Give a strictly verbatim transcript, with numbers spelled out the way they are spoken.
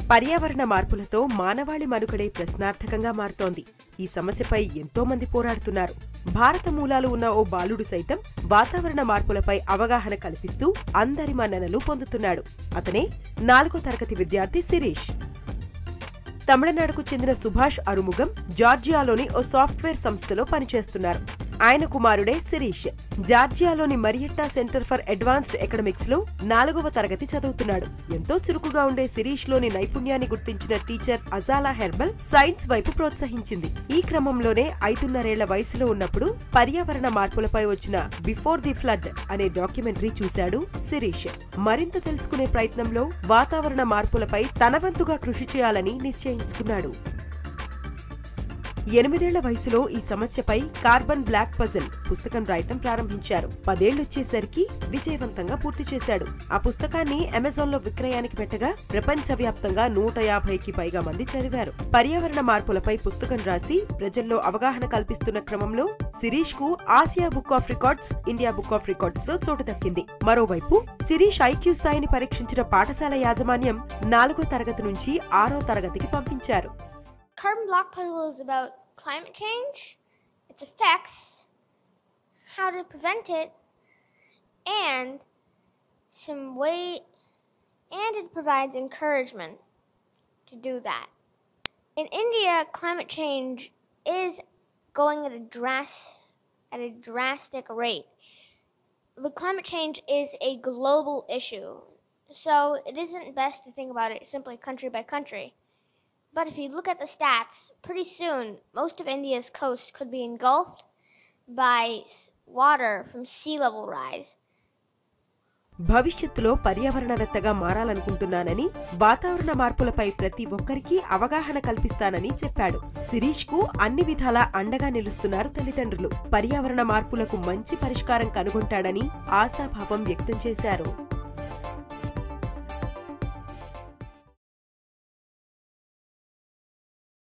పర్యావరణ మార్పులతో మానవాళి మనుగడే ప్రశ్నార్థకంగా మారుతోంది. ఈ సమస్యపై ఎంతో మంది పోరాడుతున్నారు. భారత మూలాలు ఉన్న ఓ బాలుడు సైతం వాతావరణ మార్పులపై అవగాహన కల్పిస్తూ అందరి మన్ననలు పొందుతున్నాడు. అతనే నాలుగో తరగతి విద్యార్థి శిరీష్. తమిళనాడుకు చెందిన సుభాష్ అరుముగం జార్జియాలోని ఓ సాఫ్ట్వేర్ సంస్థలో పనిచేస్తున్నారు. ఆయన కుమారుడే శిరీష్. జార్జియాలోని Marietta Center for Advanced Academics లో నాలుగవ తరగతి చదువుతున్నాడు. ఎంతో చురుకుగా ఉండే శిరీష్ లోని నైపుణ్యాన్ని గుర్తించిన టీచర్ అజాలా హెర్బల్ సైన్స్ వైపు ప్రోత్సహించింది. ఈ క్రమంలోనే ఐదున్నరేళ్ల వయసులో ఉన్నప్పుడు పర్యావరణ మార్పులపై వచ్చిన బిఫోర్ ది ఫ్లడ్ అనే డాక్యుమెంటరీ చూశాడు శిరీష్. మరింత తెలుసుకునే ప్రయత్నంలో వాతావరణ మార్పులపై తన వంతుగా కృషి చేయాలని నిశ్చయించుకున్నాడు. ఎనిమిదేళ్ల వయసులో ఈ సమస్యపై కార్బన్ బ్లాక్ పజిల్ పుస్తకం రాయటం ప్రారంభించారు. పదేళ్లొచ్చేసరికి విజయవంతంగా పూర్తి చేశాడు. ఆ పుస్తకాన్ని అమెజాన్ లో విక్రయానికి పెట్టగా ప్రపంచవ్యాప్తంగా నూట యాభైకి పైగా మంది చదివారు. పర్యావరణ మార్పులపై పుస్తకం రాసి ప్రజల్లో అవగాహన కల్పిస్తున్న క్రమంలో శిరీష్ కు Asia Book of Records, India Book of Records లో చోటు దక్కింది. మరోవైపు శిరీష్ ఐక్యూ స్థాయిని పరీక్షించిన పాఠశాల యాజమాన్యం నాలుగో తరగతి నుంచి ఆరో తరగతికి పంపించారు. Carbon block puzzle is about climate change, its effects, how to prevent it, and some way, and it provides encouragement to do that. In India, climate change is going at a dras- at a drastic rate. But climate change is a global issue, so it isn't best to think about it simply country by country. But if you look at the stats, pretty soon most of India's coast could be engulfed by water from sea level rise. భవిష్యత్తులో పర్యావరణవేత్తగా మారాలనుకుంటున్నానని, వాతావరణ మార్పులపై ప్రతి ఒక్కరికి అవగాహన కల్పిస్తానని చెప్పాడు. శిరీష్ కు అన్ని విధాలా అండగా నిలుస్తున్నారు తల్లిదండ్రులు. పర్యావరణ మార్పులకు మంచి పరిష్కారం కనుగొంటాడని ఆశాభావం వ్యక్తం చేశారు.